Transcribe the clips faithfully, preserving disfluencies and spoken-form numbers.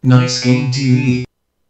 Nice Game 티비.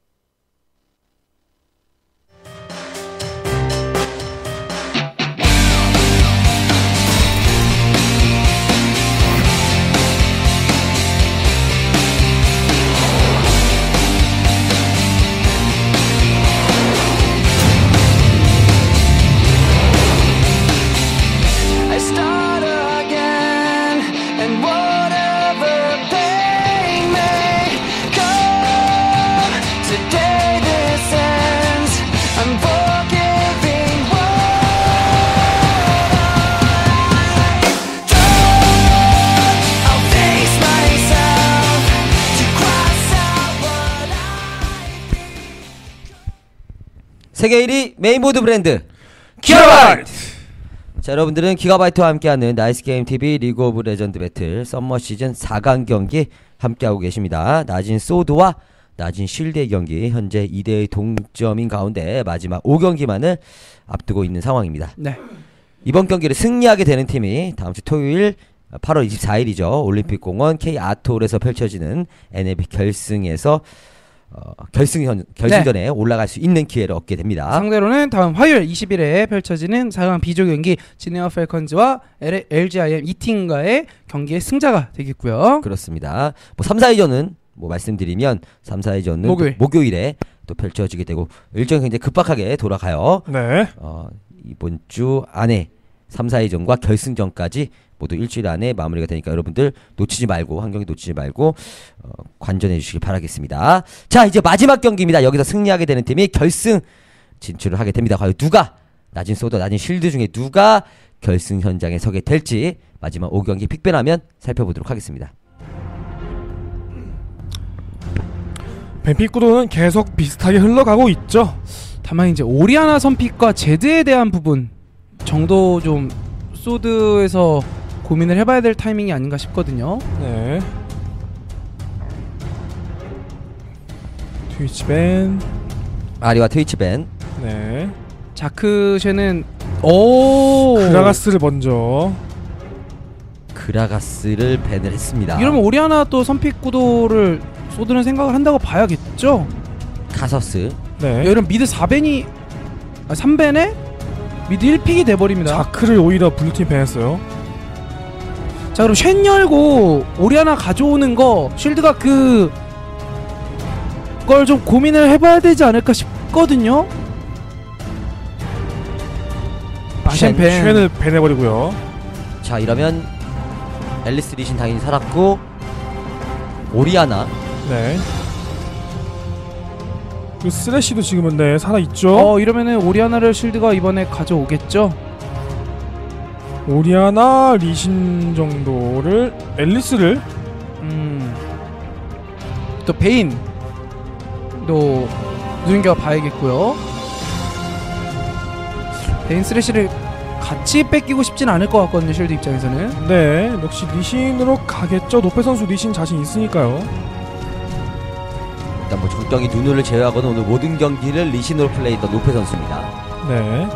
세계 일 위 메인보드 브랜드 기가바이트! 자, 여러분들은 기가바이트와 함께하는 나이스게임티비 리그 오브 레전드 배틀 썸머 시즌 사 강 경기 함께하고 계십니다. 낮은 소드와 낮은 쉴드의 경기 현재 이 대의 동점인 가운데 마지막 오 경기만을 앞두고 있는 상황입니다. 네. 이번 경기를 승리하게 되는 팀이 다음주 토요일 팔월 이십사일이죠 올림픽공원 K아트홀에서 펼쳐지는 엔엘비 결승에서 어, 결승전, 결승전에 네. 올라갈 수 있는 기회를 얻게 됩니다. 상대로는 다음 화요일 이십일에 펼쳐지는 사 강 B조 경기 지네어 펠컨즈와 엘지아이엠 이 팀과의 경기의 승자가 되겠고요. 그렇습니다. 뭐 삼, 사위전은 뭐 말씀드리면 삼, 사위전은 목요일. 목요일에 또 펼쳐지게 되고 일정이 굉장히 급박하게 돌아가요. 네. 어, 이번 주 안에 삼, 사위전과 결승전까지 모두 일주일 안에 마무리가 되니까 여러분들 놓치지 말고 한 경기 놓치지 말고 어, 관전해 주시길 바라겠습니다. 자, 이제 마지막 경기입니다. 여기서 승리하게 되는 팀이 결승 진출을 하게 됩니다. 과연 누가 낮은 소드 낮은 쉴드 중에 누가 결승 현장에 서게 될지 마지막 오 경기 픽변하면 살펴보도록 하겠습니다. 뱀픽 구도는 계속 비슷하게 흘러가고 있죠. 다만 이제 오리아나 선픽과 제드에 대한 부분 정도 좀 소드에서 고민을 해봐야 될 타이밍이 아닌가 싶거든요. 네. 트위치밴 아리와 트위치밴. 네. 자크쉐는 오 그라가스를 먼저 그라가스를 밴을 했습니다. 이러면 오리아나 또 선픽 구도를 소드는 생각을 한다고 봐야겠죠. 카서스. 네. 이런 미드 사 밴이 아, 삼 밴에 미드 일 픽이 돼버립니다. 자크를 오히려 블루팀 밴했어요. 자, 그럼 쉔 열고 오리아나 가져오는 거 쉴드가 그 걸 좀 고민을 해봐야 되지 않을까 싶거든요. 아, 쉔 밴. 쉔을 밴해버리고요. 자, 이러면 앨리스 리신 당연히 살았고 오리아나. 네. 그 쓰레쉬도 지금은 네 살아있죠. 어, 이러면은 오리아나를 쉴드가 이번에 가져오겠죠. 오리아나 리신 정도를 앨리스를 음. 또 베인 또 누군가 봐야겠고요. 베인 쓰레쉬를 같이 뺏기고 싶진 않을 것 같거든요, 쉴드 입장에서는. 네 역시 리신으로 가겠죠. 노페 선수 리신 자신 있으니까요. 일단 뭐 정경이 누누를 제외하고는 오늘 모든 경기를 리신으로 플레이했던 노페 선수입니다. 네.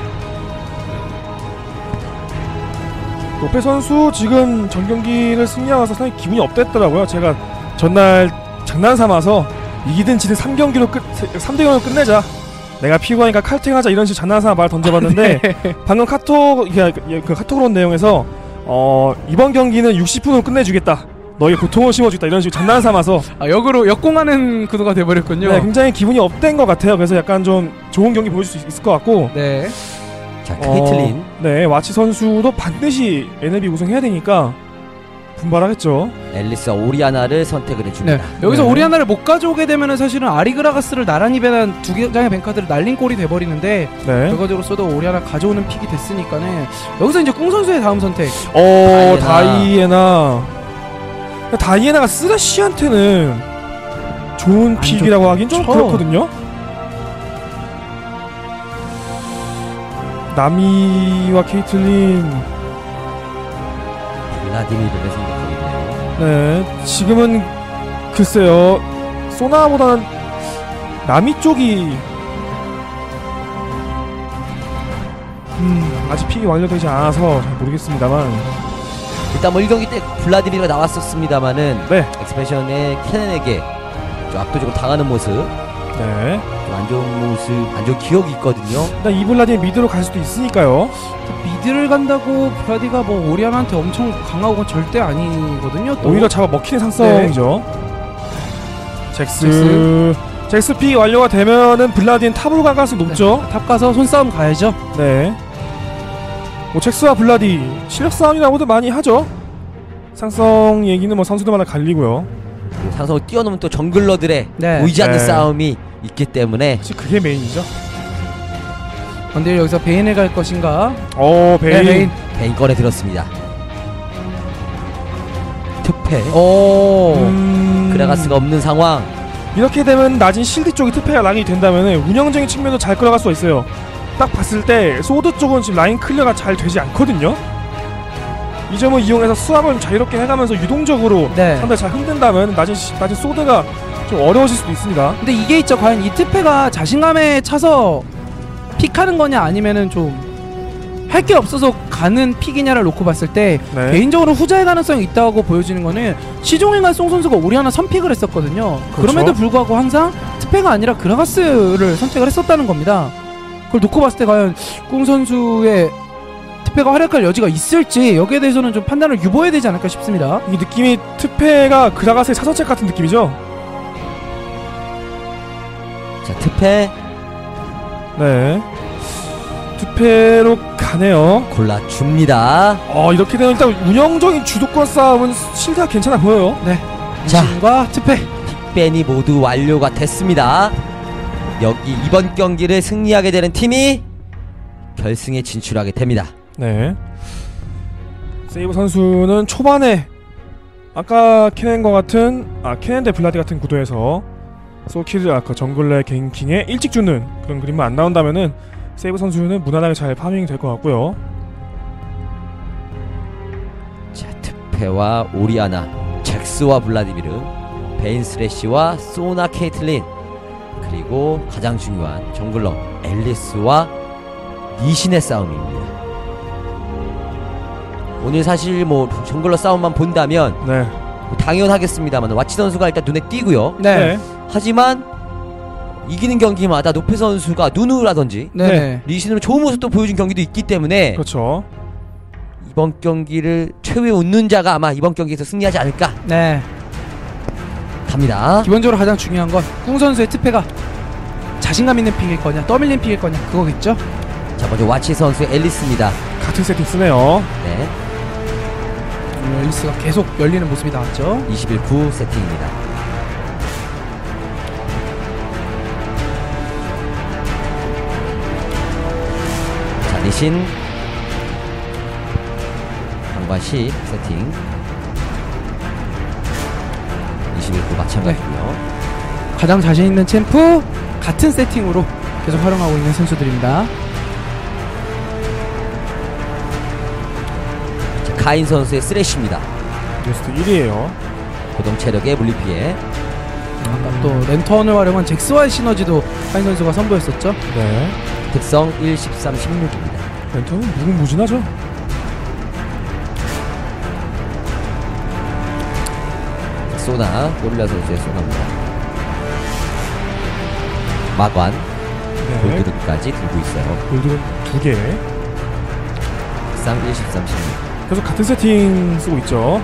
노페 선수 지금 전 경기를 승리하면서 상당히 기분이 업됐더라고요. 제가 전날 장난 삼아서 이기든 지든 삼 경기로 끝 삼 대 영으로 끝내자. 내가 피곤하니까 칼팅하자 이런 식으로 장난 삼아 말 던져봤는데 네. 방금 카톡 그 카톡으로 온 내용에서 어 이번 경기는 육십 분으로 끝내주겠다. 너의 고통을 심어주겠다 이런 식으로 장난 삼아서 아, 역으로 역공하는 구도가 돼버렸군요. 네, 굉장히 기분이 업된 것 같아요. 그래서 약간 좀 좋은 경기 보여줄 수 있을 것 같고. 네. 자, 케이틀린. 어, 네, 와치 선수도 반드시 엔엘비 우승해야 되니까 분발하겠죠. 앨리스와 오리아나를 선택을 해줍니다. 네. 여기서 네. 오리아나를 못 가져오게 되면은 사실은 아리그라가스를 나란히 밴한 두 장의 뱅카드를 날린 꼴이 돼버리는데 네. 결과적으로서도 오리아나 가져오는 픽이 됐으니까는 여기서 이제 꿍 선수의 다음 선택. 어, 다이애나. 다이애나. 다이애나가 쓰레쉬한테는 좋은 안 픽이라고 하긴 좀 좋죠. 그렇거든요. 나미와 케이틀린. 블라디미르를 생각하게 돼요. 네, 지금은 글쎄요. 소나보다는 나미 쪽이 음, 아직 픽이 완료되지 않아서 잘 모르겠습니다만 일단 뭐 일 경기 때 블라디미르가 나왔었습니다만은 네. 엑스펜션의 케넨에게 좀 압도적으로 당하는 모습, 네. 좀 안 좋은 모습, 안 좋은 기억이 있거든요. 일단 이 블라디는 미드로 갈 수도 있으니까요. 미드를 간다고 블라디가 뭐 오리아나한테 엄청 강하고 건 절대 아니거든요. 또. 오히려 잡아 먹히는 상성이죠. 잭스. 잭스. 잭스 픽 완료가 되면은 블라디는 탑으로 갈 가능성이 높죠. 네, 탑 가서 손싸움 가야죠. 네. 뭐 잭스와 블라디 실력 싸움이라고도 많이 하죠. 상성 얘기는 뭐 선수들마다 갈리고요. 상성을 뛰어넘은 또 정글러들의 네. 보이지 않는 네. 싸움이 있기 때문에 사실 그게 메인이죠. 근데 여기서 베인을 갈 것인가? 어 베인. 네, 베인. 베인 꺼내 들었습니다. 특패. 오. 음... 그라가스가 없는 상황. 이렇게 되면 낮은 실드 쪽이 특패가 랑이 된다면 운영적인 측면도 잘 끌어갈 수가 있어요. 딱 봤을 때 소드 쪽은 지금 라인 클리어가 잘 되지 않거든요. 이 점을 이용해서 수압을 자유롭게 해가면서 유동적으로 네. 상대를 잘 흔든다면 낮은, 시- 낮은 소드가 좀 어려워질 수도 있습니다. 근데 이게 있죠. 과연 이 트페가 자신감에 차서 픽하는 거냐 아니면은 좀 할 게 없어서 가는 픽이냐를 놓고 봤을 때 네. 개인적으로 후자의 가능성이 있다고 보여지는 거는 시종일관 송 선수가 오리아나 선픽을 했었거든요. 그렇죠. 그럼에도 불구하고 항상 트페가 아니라 그라가스를 선택을 했었다는 겁니다. 그걸 놓고 봤을 때 과연 꿍 선수의 트페가 활약할 여지가 있을지 여기에 대해서는 좀 판단을 유보해야 되지 않을까 싶습니다. 이 느낌이 특패가 그라가스의 사선책 같은 느낌이죠. 자, 특패 네. 특패로 가네요. 골라줍니다. 어 이렇게 되면 일단 운영적인 주도권 싸움은 실드가 괜찮아 보여요. 네. 자. 이신과 트페. 픽밴이 모두 완료가 됐습니다. 여기 이번 경기를 승리하게 되는 팀이 결승에 진출하게 됩니다. 네. 세이브 선수는 초반에 아까 케넨과 같은 아 케넨 대 블라디 같은 구도에서 소키드 아까 정글레 갱킹에 일찍 주는 그런 그림만 안 나온다면은 세이브 선수는 무난하게 잘 파밍이 될 것 같고요. 자, 특패와 오리아나, 잭스와 블라디미르, 베인 스래시와 소나 케이틀린, 그리고 가장 중요한 정글러 앨리스와 니신의 싸움입니다. 오늘 사실 뭐 정글러 싸움만 본다면 네. 뭐 당연하겠습니다만 와치 선수가 일단 눈에 띄고요. 네. 하지만 이기는 경기마다 노페 선수가 누누라든지 네. 네. 리신으로 좋은 모습도 보여준 경기도 있기 때문에 그렇죠. 이번 경기를 최후의 웃는 자가 아마 이번 경기에서 승리하지 않을까 네. 갑니다. 기본적으로 가장 중요한 건 꿍 선수의 트페가 자신감 있는 픽일 거냐 떠밀린 픽일 거냐 그거겠죠? 자, 먼저 와치 선수의 앨리스입니다. 같은 세팅 쓰네요. 네, 오늘 앨리스가 계속 열리는 모습이 나왔죠. 이십일 구 세팅입니다. 자, 리신 방과시 세팅 이십일 구 마찬가지고요. 가장 자신 있는 챔프 같은 세팅으로 계속 활용하고 있는 선수들입니다. 자, 카인 선수의 쓰레쉬입니다. 리스트 일이에요. 고동 체력의 물리피해. 아까 또 랜턴을 활용한 잭스와의 시너지도 카인 선수가 선보였었죠. 네. 특성 일, 십삼, 십육입니다. 멘토는 무궁무진하죠. 소나, 고릴라 선수의 소나입니다. 마관, 네. 골드까지 들고 있어요. 골드는 두 개. 특성 일, 십삼, 십육. 계속 같은 세팅 쓰고 있죠.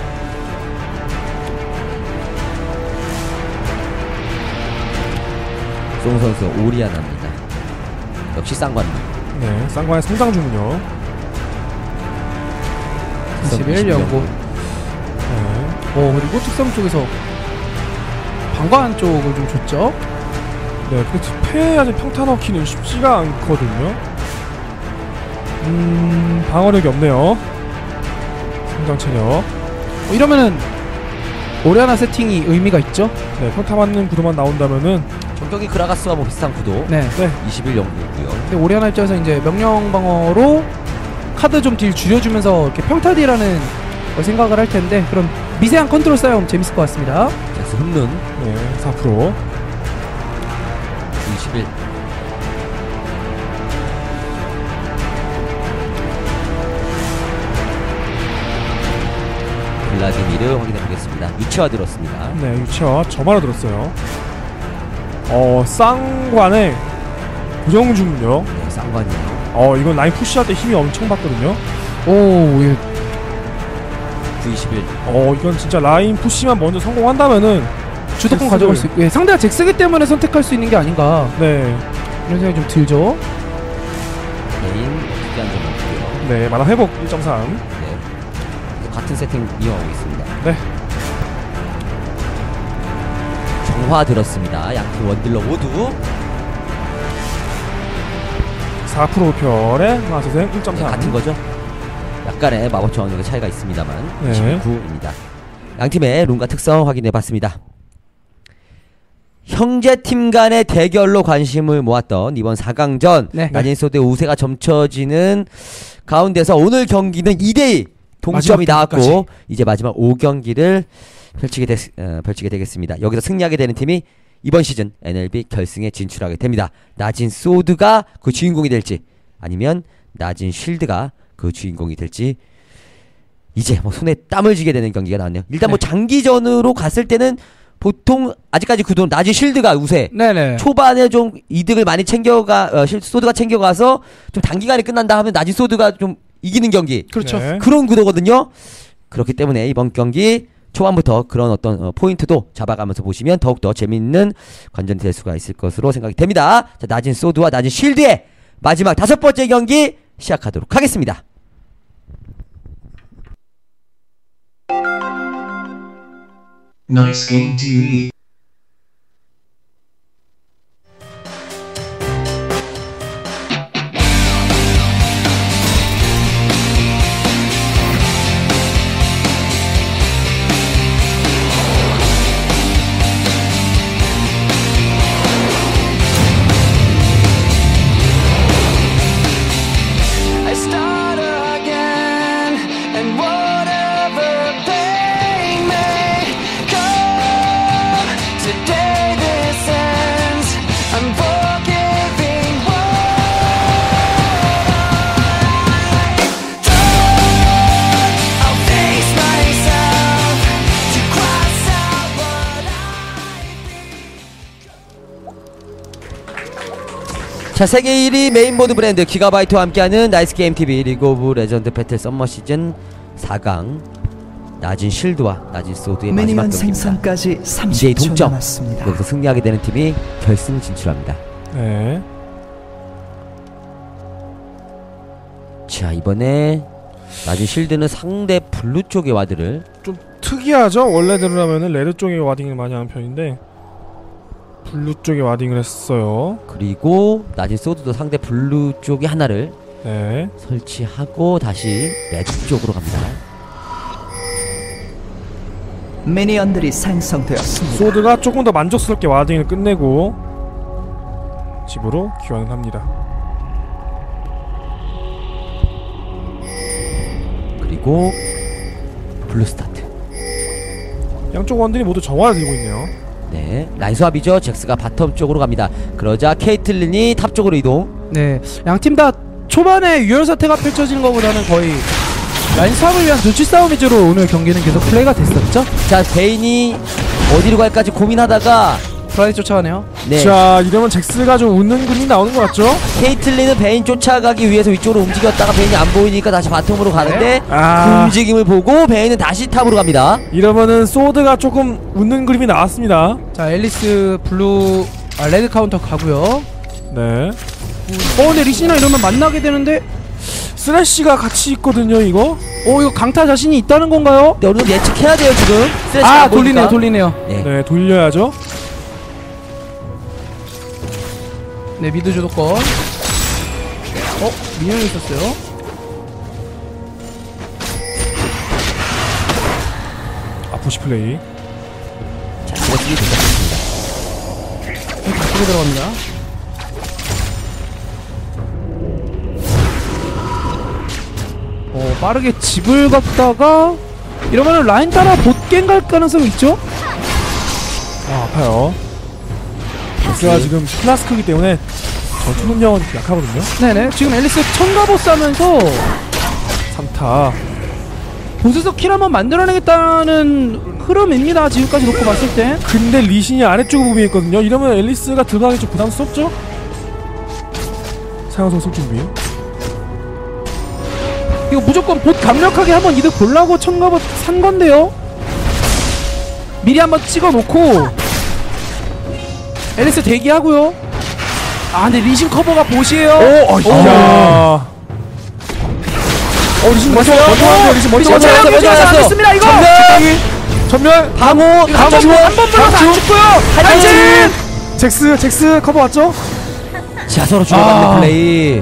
송 선수 오리아나입니다. 역시 쌍관입니다. 네. 쌍관의 성장 중은요. 이십일 연고. 네. 오 그리고 특성 쪽에서 방관 쪽을 좀 줬죠. 네. 근데 디페 아직 평타 넣기는 쉽지가 않거든요. 음, 방어력이 없네요. 성장 체력. 어, 이러면은 오리아나 세팅이 의미가 있죠. 네. 평타 맞는 구도만 나온다면은 전격이 그라가스와 뭐 비슷한 구도. 네. 네. 이십일 연구고요. 근데 오리아나 입장에서 이제 명령 방어로 카드 좀 딜 줄여주면서 이렇게 평타 딜하는 걸 생각을 할 텐데 그런 미세한 컨트롤 싸움 재밌을 것 같습니다. 잭스 흡는 네. 사 퍼센트. 이십일. 블라디미르 확인해 보겠습니다. 유체화 들었습니다. 네, 유체화 저마다 들었어요. 어, 쌍관의 고정 중력. 네, 쌍관이에요. 어, 이건 라인 푸시할 때 힘이 엄청 받거든요. 오, 예. 구 이십일. 어, 이건 진짜 라인 푸시만 먼저 성공한다면은 주도권 잭스를- 가져갈 수 있고, 예, 상대가 잭스기 때문에 선택할 수 있는 게 아닌가 네, 이런 생각이 좀 들죠. 개인 특이한 점 없고요. 네, 만화 회복 일 점 삼. 네. 그래서 같은 세팅 이용하고 있습니다. 네. 정화 들었습니다. 양팀 원딜러 모두. 사 퍼센트 별에 만화 재생 일 점 네, 삼. 같은 거죠. 약간의 마법 저항력의 차이가 있습니다만 네. 이십구입니다. 양팀의 룬과 특성 확인해 봤습니다. 형제팀 간의 대결로 관심을 모았던 이번 사 강전 네. 나진소드의 우세가 점쳐지는 가운데서 오늘 경기는 이 대 이 동점이 마지막 나왔고 경기까지. 이제 마지막 오 경기를 펼치게, 되, 어, 펼치게 되겠습니다. 여기서 승리하게 되는 팀이 이번 시즌 엔엘비 결승에 진출하게 됩니다. 나진 소드가 그 주인공이 될지 아니면 나진 쉴드가 그 주인공이 될지 이제 뭐 손에 땀을 쥐게 되는 경기가 나왔네요. 일단 뭐 네. 장기전으로 갔을 때는 보통 아직까지 구도는 나진 쉴드가 우세. 네네. 초반에 좀 이득을 많이 챙겨가 어, 실- 소드가 챙겨가서 좀 단기간에 끝난다 하면 나진 소드가 좀 이기는 경기. 그렇죠. 네. 그런 구도거든요. 그렇기 때문에 이번 경기 초반부터 그런 어떤 어, 포인트도 잡아가면서 보시면 더욱더 재밌는 관전이 될 수가 있을 것으로 생각이 됩니다. 자, 나진 소드와 나진 쉴드의 마지막 다섯 번째 경기 시작하도록 하겠습니다. Nice Game 티비. I start again, and whatever pain may come, today this ends. I'm forgiving what I've done. I'll face myself to cross out what I 자, 세계 일 위 메인보드 브랜드 기가바이트와 함께하는 나이스게임 티비 리그 오브 레전드 배틀 썸머 시즌 사 강 나진 쉴드와 나진 소드의 마지막 미니언 경기입니다. 생성까지 이제 삼십 초 동점. 남았습니다. 여기서 승리하게 되는 팀이 결승 진출합니다. 네. 자, 이번에 나진 쉴드는 상대 블루 쪽의 와드를 좀 특이하죠? 원래대로라면은 레드 쪽에 와딩을 많이 하는 편인데 블루 쪽에 와딩을 했어요. 그리고 나진 소드도 상대 블루 쪽에 하나를 네. 설치하고 다시 레드 쪽으로 갑니다. 미니언들이 생성되었습니다. 소드가 조금 더 만족스럽게 와딩을 끝내고 집으로 귀환을 합니다. 그리고 블루 스타트. 양쪽 원들이 모두 정화를 들고 있네요. 네, 라인 수합이죠. 잭스가 바텀 쪽으로 갑니다. 그러자 케이틀린이 탑 쪽으로 이동. 네, 양 팀 다 초반에 유혈 사태가 펼쳐지는 것보다는 거의 라인 싸움을 위한 눈치 싸움 위주로 오늘 경기는 계속 플레이가 됐었죠. 자, 베인이 어디로 갈까지 고민하다가 브라이 쫓아가네요. 네, 자, 이러면 잭스가 좀 웃는 그림이 나오는 것 같죠? 케이틀린은 베인 쫓아가기 위해서 위쪽으로 움직였다가 베인이 안 보이니까 다시 바텀으로 가는데 그 아, 움직임을 보고 베인은 다시 탑으로 갑니다. 이러면은 소드가 조금 웃는 그림이 나왔습니다. 자, 앨리스 블루 아, 레드 카운터 가고요. 네. 어, 근데 리시나 이러면 만나게 되는데, 쓰레쉬가 같이 있거든요, 이거. 어, 이거 강타 자신이 있다는 건가요? 네, 어느 정도 예측해야 돼요 지금. 스트레스가 아, 안 보이니까. 돌리네요, 돌리네요. 네. 네, 돌려야죠. 네, 미드 주도권. 어, 미니언이 있었어요. 아, 푸시 플레이. 자, 스트레스가 도착했습니다. 뒤로 들어갑니다. 어, 빠르게 집을 갔다가 이러면 라인 따라 봇갱 갈 가능성이 있죠? 아, 아파요. 잭스가 지금 플라스크이기 때문에 전투 능력은 약하거든요. 네네. 지금 앨리스 청가보스 하면서 삼 타. 보스서 킬 한번 만들어내겠다는 흐름입니다. 지금까지 놓고 봤을 때. 근데 리신이 아래쪽 부분에 있거든요. 이러면 앨리스가 들어가기 좀 부담스럽죠? 사용성 속 준비. 이거 무조건 봇 강력하게 한번 이득 보려고 첨가봇 산 건데요. 미리 한번 찍어놓고 앨리스 대기하고요. 아 근데 리신 커버가 보시에요. 오, 어, 야. 어, 리신 먼저 먼저 하는데 리신 먼저 리신 먼저 체력이 먼저 좋아서 안 왔어. 됐습니다 이거. 전멸 전멸 방어 한번 지원 한번 불러서 안 죽고요. 탈진! 잭스 잭스 커버 왔죠? 자 서로 주고받는 아. 플레이.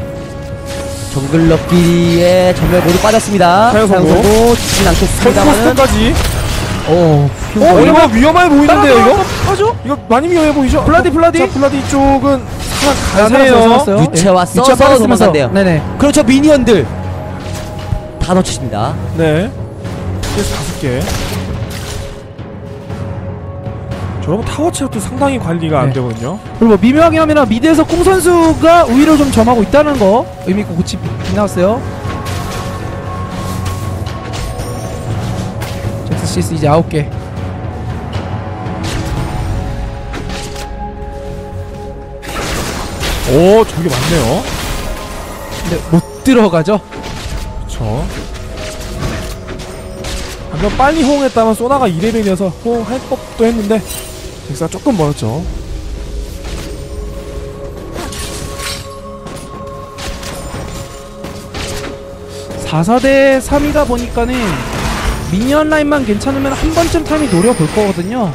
정글럭끼리의 전멸 모두 빠졌습니다. 사용 성공. 사용 지진 않겠습니다만은. 선포스까지. 어, 어, 이거 위험해 보이는데요, 이거? 하죠? 이거 많이 위험해 보이죠? 블라디, 블라디? 자, 블라디 쪽은 살았어요, 살아가네요. 살았어요. 유채와 예. 써서 유채 도망간대요. 네네. 그렇죠, 미니언들 다 놓치십니다. 네. 그래서 다섯 개. 저러면 타워 체력도 상당히 관리가 안 네. 되거든요. 그리고 뭐 미묘하게 하면 미드에서 꽁 선수가 우위를 좀 점하고 있다는 거 의미 있고 고치 나왔어요. 잭스 시스 이제 아홉 개. 오, 저게 많네요. 근데 못 들어가죠. 그쵸. 방금 빨리 호응했다면 소나가 이 레벨이어서 호응할 법도 했는데 잭스가 조금 멀었죠. 사 사 대 삼이다 보니까는 미니언 라인만 괜찮으면 한 번쯤 타이밍 노려볼 거거든요.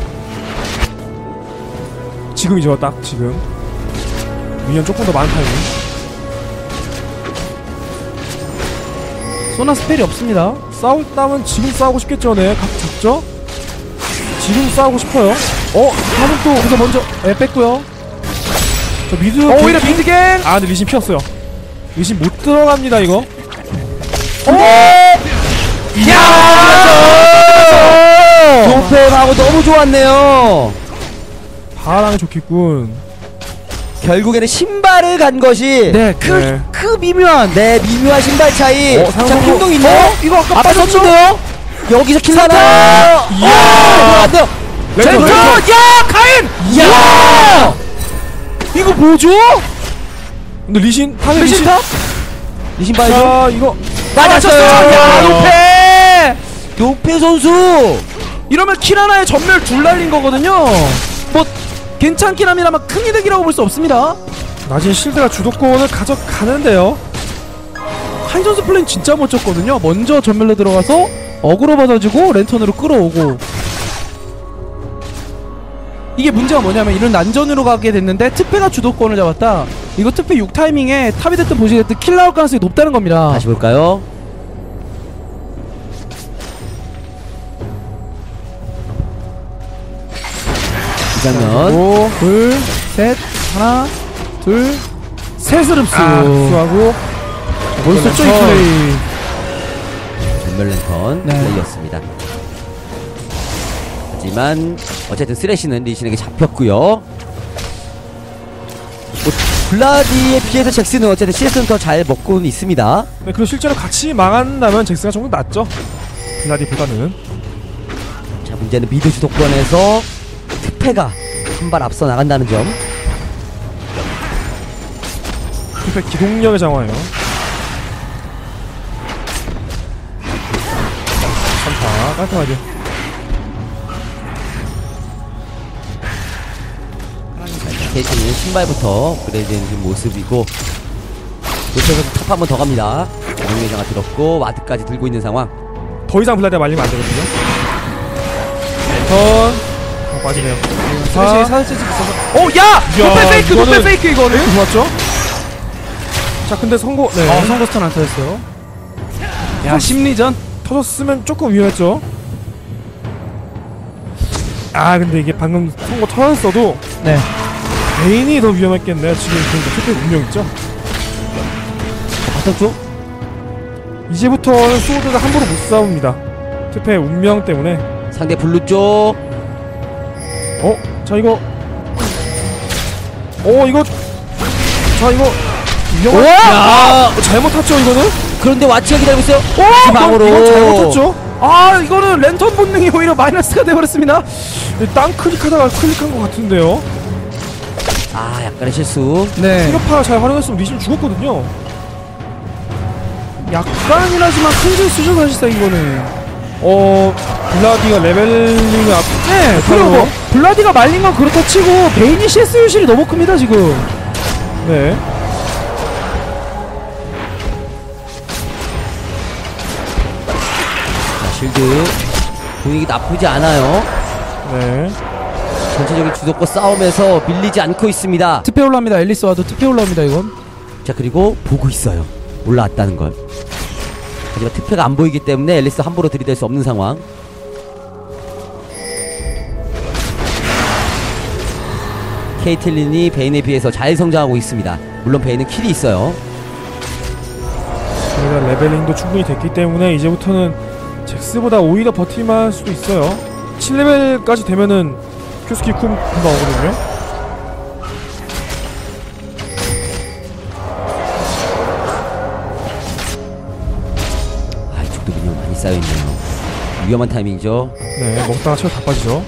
지금이죠, 딱 지금. 미니언 조금 더 많은 타이밍. 소나 스펠이 없습니다. 싸웠다면 지금 싸우고 싶겠죠, 네. 각 잡죠? 지금 싸우고 싶어요. 어, 하면 또 그래서 먼저 예, 뺐고요. 저 미드. 어, 오히려 미드갱! 아, 근데 리신 피었어요. 리신 못 들어갑니다, 이거. 오! 이야! 도페하고 너무 좋았네요. 바람이 좋겠군. 결국에는 신발을 간 것이 네, 그, 네. 그 미묘한. 네 미묘한 신발 차이. 어, 자 상승 행동 있나요? 어, 이거 아까 앞에 빠졌죠? 섰는데요. 여기서 킬 하나. 이야! 안 돼요. 렌터, 젠터! 렌터. 야! 카인! 이야! 이거 뭐죠? 근데 리신, 타겟 리신 리신. 탑? 이 신발도 자, 이거. 맞았어요. 야, 노페! 노페 선수. 이러면 킬 하나에 전멸 둘 날린 거거든요. 뭐 괜찮긴 합니다만 큰 이득이라고 볼 수 없습니다. 나진 실드가 주도권을 가져가는데요. 카인 선수 플레이는 진짜 멋졌거든요. 먼저 전멸로 들어가서 어그로 받아주고 랜턴으로 끌어오고. 이게 문제가 뭐냐면 이런 난전으로 가게 됐는데 트페가 주도권을 잡았다. 이거 트페 육 타이밍에 탑이 됐든 보시 됐든 킬 나올 가능성이 높다는 겁니다. 다시 볼까요? 이 장면. 오, 둘, 셋, 하나, 둘, 셋을 흡수. 아, 흡수하고. 벌써 이 플레이. 전멸 랜턴 네. 플레이였습니다. 하지만 어쨌든 쓰레쉬는 리신에게 잡혔고요. 뭐 블라디에 비해서 잭스는 어쨌든 씨에스는 더 잘 먹고는 있습니다. 네, 그리고 실제로 같이 망한다면 잭스가 조금 낫죠. 블라디보다는. 자 문제는 미드 주도권에서 특패가 한 발 앞서 나간다는 점. 투패 기동력의 장화예요. 삼타 깔끔하게. 대신에 신발부터 업그레이드되는 모습이고 노트에서 탑 한 번 더 갑니다. 영예장아 들었고 와드까지 들고 있는 상황. 더 이상 블라디가 말리면 안 되거든요. 턴. 어, 빠지네요. 사실 사실 있어서. 오, 야! 노페 페이크, 노페 이거는- 페이크 이거는. 페이크 좋았죠? 자, 근데 성공. 네. 어, 선거 스턴 안 터졌어요. 야, 심리전. 터졌으면 조금 위험했죠. 아, 근데 이게 방금 선거 터졌어도 네. 베인이 더 위험했겠네요. 지금 그러니까 투표 운명 있죠. 바텀 이제부터는 소드가 함부로 못 싸웁니다. 투표의 운명 때문에. 상대 블루 쪽. 어? 자, 이거. 어, 이거. 자, 이거. 위험한. 야! 어, 잘못 탔죠, 이거는? 그런데 와치가 기다리고 있어요. 이건, 지방으로. 이건 잘못 탔죠? 아 이거는 랜턴 본능이 오히려 마이너스가 돼버렸습니다. 땅 클릭하다가 클릭한 것 같은데요. 아 약간의 실수. 네. 체력파 잘 활용했으면 리신 죽었거든요. 약간이라지만 큰 실수죠 사실상 이거는. 어 블라디가 레벨링을 앞. 네. 그리고 뭐 블라디가 말린 건 그렇다 치고 베인이 씨에스 효실이 너무 큽니다 지금. 네. 자, 실드 분위기 나쁘지 않아요. 네. 전체적인 주도권 싸움에서 밀리지 않고 있습니다. 특패 올라옵니다. 앨리스 와도 특패 올라옵니다 이건. 자 그리고 보고 있어요. 올라왔다는 걸. 하지만 특패가 안 보이기 때문에 앨리스 함부로 들이댈 수 없는 상황. 케이틀린이 베인에 비해서 잘 성장하고 있습니다. 물론 베인은 킬이 있어요. 그러다 레벨링도 충분히 됐기 때문에 이제부터는 잭스보다 오히려 버틸만 할 수도 있어요. 칠 레벨까지 되면은 큐스키 쿰 금방 오거든요. 아 이쪽도 미니언 많이 쌓여있네요. 위험한 타이밍이죠. 네, 먹다가 체력 다 빠지죠.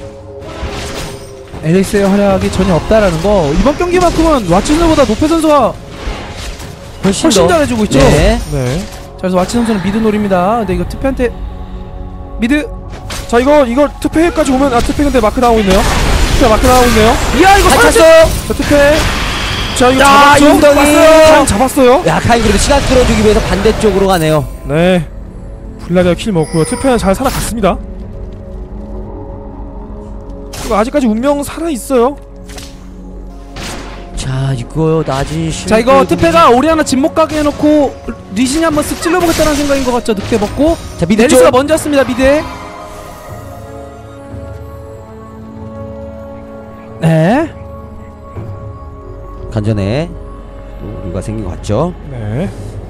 앨리스의 활약이 전혀 없다라는 거. 이번 경기만큼은 와치선수보다 노페 선수가 훨씬, 훨씬 더 잘해주고 있죠. 네. 네. 자 그래서 와치 선수는 미드 노립니다. 근데 이거 특패한테 미드. 자 이거 이거 투페까지 오면 아 투페 근데 마크 나오고 있네요. 투페 마크 나오고 있네요. 이야 이거 갇혔어요. 자 투페. 자 이거 야, 잡았죠? 윤덕이. 잡았어요. 잡았어요. 야 카인 그래도 시간 끌어주기 위해서 반대쪽으로 가네요. 네. 블라디가 킬 먹고요. 투페는 잘 살아갔습니다. 이거 아직까지 운명 살아 있어요. 자 이거 낮은 실드. 자 이거 특패가 오리아나 진목 가게 해놓고 리신이 한번 쓱 찔러보겠다는 생각인 것 같죠. 늑대 먹고. 자 미드 앨리스가 쪽. 먼저 왔습니다 미드에. 네. 간전에 또 류가 생긴 것 같죠. 네.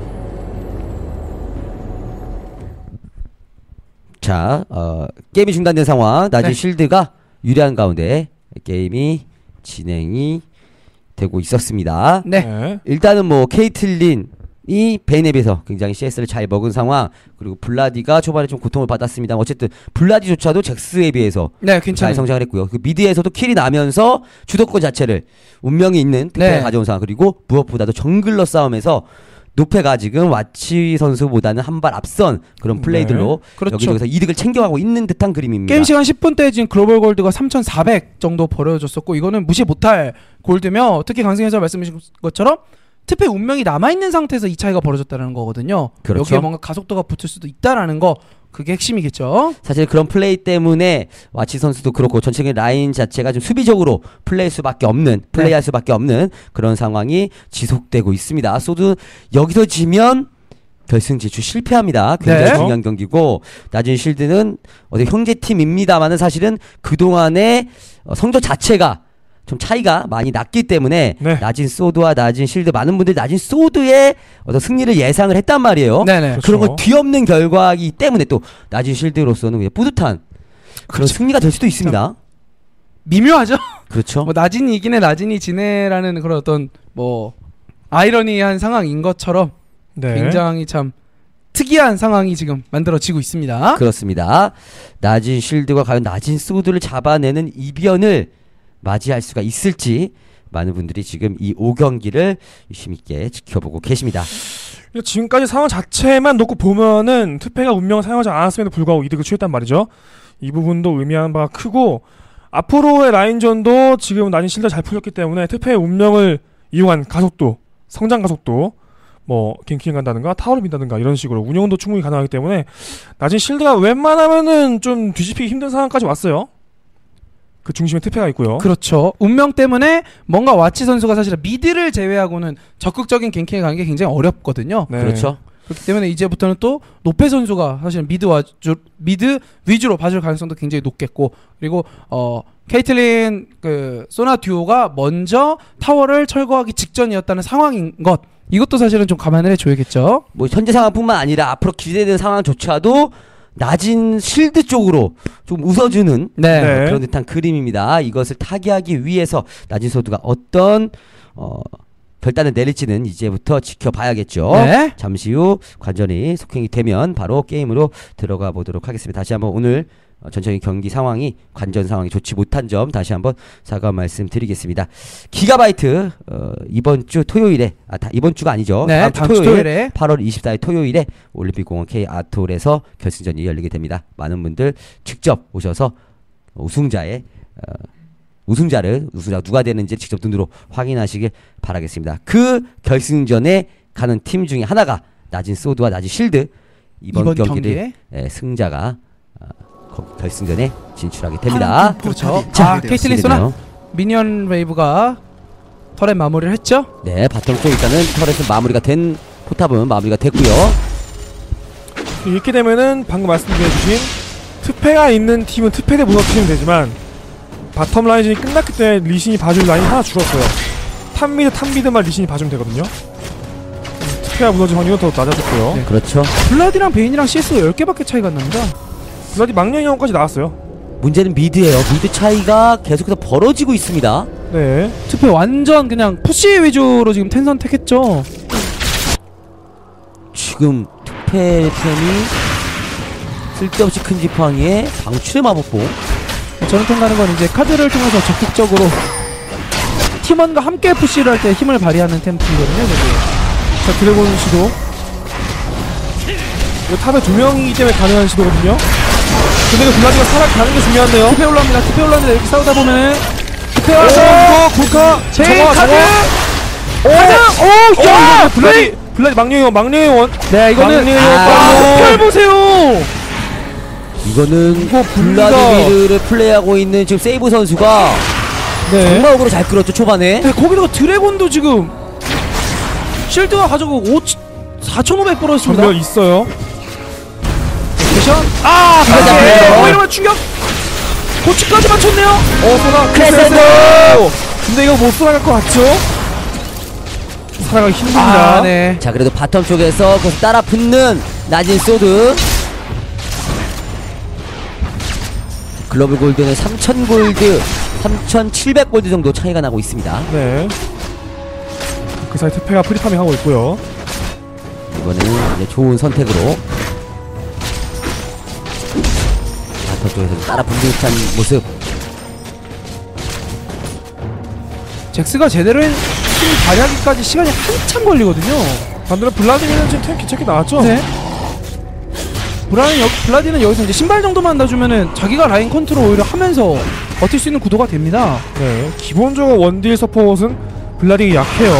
자 어, 게임이 중단된 상황. 낮은 네. 실드가 유리한 가운데 게임이 진행이 되고 있었습니다. 네. 네. 일단은 뭐 케이틀린이 베인에 비해서 굉장히 씨에스를 잘 먹은 상황. 그리고 블라디가 초반에 좀 고통을 받았습니다. 어쨌든 블라디조차도 잭스에 비해서 네 잘 괜찮아요. 성장을 했고요. 그 미드에서도 킬이 나면서 주도권 자체를 운명이 있는 특패가 네. 가져온 상황. 그리고 무엇보다도 정글러 싸움에서 노페가 지금 와치 선수보다는 한 발 앞선 그런 플레이들로 그렇죠. 여기저기서 이득을 챙겨가고 있는 듯한 그림입니다. 게임 시간 십 분 때 지금 글로벌 골드가 삼천사백 정도 벌어졌었고 이거는 무시 못할 골드며 특히 강승현 선수 말씀하신 것처럼 특패 운명이 남아있는 상태에서 이 차이가 벌어졌다는 거거든요. 그렇죠. 여기에 뭔가 가속도가 붙을 수도 있다라는 거 그게 핵심이겠죠. 사실 그런 플레이 때문에 와치 선수도 그렇고 전체적인 라인 자체가 좀 수비적으로 플레이할 수밖에 없는 플레이할 수밖에 없는 그런 상황이 지속되고 있습니다. 소드 여기서 지면 결승 진출 실패합니다. 굉장히 네. 중요한 경기고 낮은 실드는 어디 형제팀입니다만은 사실은 그동안의 어, 성적 자체가 좀 차이가 많이 났기 때문에 네. 낮은 소드와 낮은 실드 많은 분들이 낮은 소드의 어떤 승리를 예상을 했단 말이에요. 네네. 그런 그렇죠. 건 뒤엎는 결과이기 때문에 또 낮은 실드로서는 그냥 뿌듯한 그런 승리가 될 수도 있습니다. 미묘하죠. 그렇죠. 뭐 나진이 이기네 나진이 지네라는 그런 어떤 뭐 아이러니한 상황인 것처럼 네. 굉장히 참 특이한 상황이 지금 만들어지고 있습니다. 그렇습니다. 낮은 실드가 과연 낮은 소드를 잡아내는 이변을 맞이할 수가 있을지 많은 분들이 지금 이 오 경기를 유심 있게 지켜보고 계십니다. 지금까지 상황 자체만 놓고 보면은 투페가 운명을 사용하지 않았음에도 불구하고 이득을 취했단 말이죠. 이 부분도 의미하는 바가 크고 앞으로의 라인전도 지금 낮은 실드 잘 풀렸기 때문에 투페의 운명을 이용한 가속도, 성장 가속도 뭐 갱킹 간다든가 타워를 민다든가 이런 식으로 운영도 충분히 가능하기 때문에 낮은 실드가 웬만하면은 좀 뒤집히기 힘든 상황까지 왔어요. 그 중심에 투페가 있고요. 그렇죠. 운명 때문에 뭔가 와치 선수가 사실 미드를 제외하고는 적극적인 갱킹에 가는 게 굉장히 어렵거든요. 네. 그렇죠. 그렇기 때문에 이제부터는 또 노페 선수가 사실 미드 와주 미드 위주로 봐줄 가능성도 굉장히 높겠고 그리고 어 케이틀린 그 소나 듀오가 먼저 타워를 철거하기 직전이었다는 상황인 것 이것도 사실은 좀 감안을 해줘야겠죠. 뭐 현재 상황뿐만 아니라 앞으로 기대되는 상황조차도 낮은 실드 쪽으로 좀 웃어주는 네. 네. 그런 듯한 그림입니다. 이것을 타개하기 위해서 낮은 소드가 어떤 어, 결단을 내릴지는 이제부터 지켜봐야겠죠. 네. 잠시 후 관전이 속행이 되면 바로 게임으로 들어가 보도록 하겠습니다. 다시 한번 오늘 어, 전체적인 경기 상황이 관전 상황이 좋지 못한 점 다시 한번 사과 말씀드리겠습니다. 기가바이트 어, 이번 주 토요일에 아 다, 이번 주가 아니죠. 네, 다음 주 다음 주 토요일 토요일에. 팔월 이십사일 토요일에 올림픽공원 K 아트홀에서 결승전이 열리게 됩니다. 많은 분들 직접 오셔서 우승자의 어, 우승자를 우승자 누가 되는지 직접 눈으로 확인하시길 바라겠습니다. 그 결승전에 가는 팀 중에 하나가 나진 소드와 나진 실드 이번, 이번 경기를 경기에 예, 승자가 어, 거- 결승전에 진출하게 됩니다. 그렇죠. 자, 아, 케이틀린 소나 미니언 웨이브가 터렛 마무리를 했죠. 네, 바텀 쪽 일단은 털에서 마무리가 된 포탑은 마무리가 됐고요. 이렇게 되면은 방금 말씀해주신 특패가 있는 팀은 특패를 무너뜨리면 되지만 바텀 라인이 끝났기 때문에 리신이 봐줄 라인이 하나 줄었어요. 탑미드 탑미드만 리신이 봐주면 되거든요. 음, 특패가 무너질 확률은 더 낮아졌고요. 네. 그렇죠. 블라디랑 베인이랑 씨에스가 열 개밖에 차이가 안 납니다. 블라디 망령형까지 나왔어요. 문제는 미드예요. 미드 차이가 계속해서 벌어지고 있습니다. 네. 투표 완전 그냥 푸시 위주로 지금 텐 선택했죠. 지금 특패 템이 쓸데없이 큰 지팡이에 방출의 마법봉. 저런 템 가는 건 이제 카드를 통해서 적극적으로 팀원과 함께 푸시를 할 때 힘을 발휘하는 템이거든요. 자, 드래곤 시도. 이거 탑에 두 명이기 때문에 가능한 시도거든요. 근데 이거 블라디가 살아가는 게 중요한데요. 투표 올라옵니다. 투표 올라옵니다. 이렇게 싸우다 보면은 투표 오, 와서 이거 골카. 제일 저거, 카드. 저거. 가자. 오, 오, 야, 이거 블라디, 블라디 망령형, 망령형. 네, 이거는 막내요. 아, 투표를 보세요. 이거는 이거 분리가- 블라디미르를 플레이하고 있는 지금 세이브 선수가 네. 정말 억으로 잘 끌었죠 초반에. 네, 거기다가 드래곤도 지금 실드가 가지고 사천오백 벌었습니다. 전멸 있어요. 미션. 아, 아, 네. 네. 어, 이러면 충격. 고치까지 맞췄네요. 어, 소나 크레센도! 근데 이거 못 살아갈 것 같죠? 살아가기 힘듭니다. 아, 네. 자 그래도 바텀 쪽에서 계속 따라 붙는 나진 소드. 글로벌 골드는 삼천 골드, 삼천칠백 골드 정도 차이가 나고 있습니다. 네. 그 사이 특패가 프리파밍 하고 있고요. 이번에는 이제 좋은 선택으로 바텀 쪽에서 따라 붙는 듯한 모습. 잭스가 제대로 힘 발휘하기까지 시간이 한참 걸리거든요. 반대로 블라디미르는 지금 템 괜찮게 나왔죠? 네. 브라는 여, 블라디는 여기서 이제 신발 정도만 놔주면은 자기가 라인 컨트롤 오히려 하면서 버틸 수 있는 구도가 됩니다. 네. 기본적으로 원딜 서폿은 블라디가 약해요.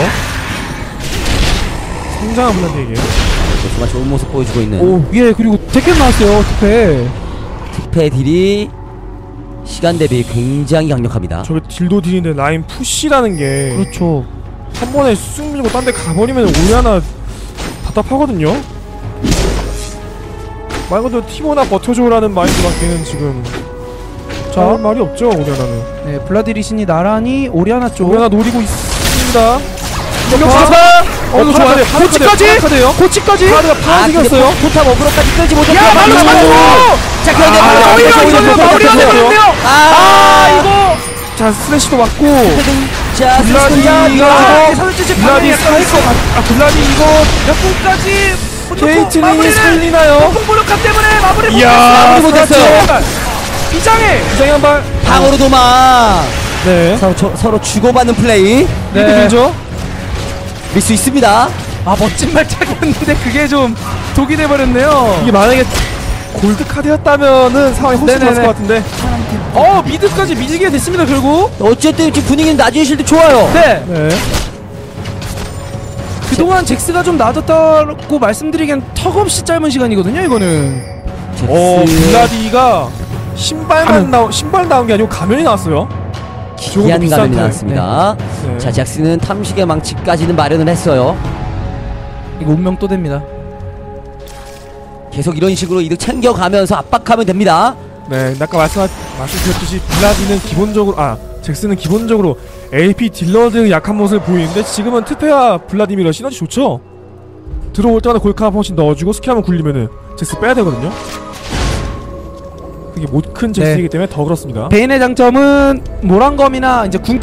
성장한 블라디에게. 정말 좋은 모습 보여주고 있는 오, 예, 그리고 데켓 나왔어요, 투패. 특패 딜이 시간 대비 굉장히 강력합니다. 저게 딜도 딜인데 라인 푸시라는 게 한 그렇죠. 번에 쑥 밀고 딴 데 가버리면 오래 하나 답답하거든요? 말 그대로 티모나 버텨줘라는 마인드밖에는 지금 자, 할 말이 없죠, 오리아나는. 네, 블라디 리신이 나란히 오리아나 쪽. 오리아나 노리고 있습니다. 공격 아, 사살! 어, 이거 좋아요. 카드, 카드, 고치까지! 카드, 카드요? 고치까지! 카드가 파 생겼어요. 포탑 어그로까지 끌지 못했고 야, 말로 잡았어! 자 그런데 아, 바로 오히려 앞에서 이거 오히려 마무리가 포탑 되거든요. 아, 아, 이거! 자, 슬래시도 맞고. 자 블라디가 아, 이거 사전지지 블라디 살것 같. 아, 블라디 이거 몇 분까지 케이틀린이 살리나요? 폭발력감 때문에 마무리 이야, 못했어요. 비장해. 이장이 한 발. 방어로 도망. 네. 서로, 저, 서로 주고받는 플레이 네. 밀죠. 밀 수 있습니다. 아, 멋진 발작이었는데 그게 좀 독이 돼버렸네요. 이게 만약에 골드 카드였다면은 상황이 훨씬 네네네. 좋았을 것 같은데. 어, 미드까지 미지게 됐습니다 결국. 어쨌든 지금 분위기는 나중에 실드 좋아요. 네. 네. 그동안 잭스가 좀 나아졌다고 말씀드리기엔 턱없이 짧은 시간이거든요 이거는. 어, 잭스 블라디가 신발만 나오 신발 나온 게 아니고 가면이 나왔어요. 기한 비싼 가면이 템. 나왔습니다. 네. 자 잭스는 탐식의 망치까지는 마련을 했어요. 이거 운명 또 됩니다. 계속 이런 식으로 이득 챙겨가면서 압박하면 됩니다. 네, 아까 말씀 말씀드렸듯이 블라디는 기본적으로 아 잭스는 기본적으로 에이피 딜러드 약한 모습을 보이는데 지금은 트페와 블라디미르 시너지 좋죠. 들어올 때마다 골카 한 번씩 넣어주고 스킬 한번 굴리면은 잭스 빼야 되거든요. 그게 못 큰 잭스이기 때문에 더 그렇습니다. 베인의 장점은 모란검이나 이제 궁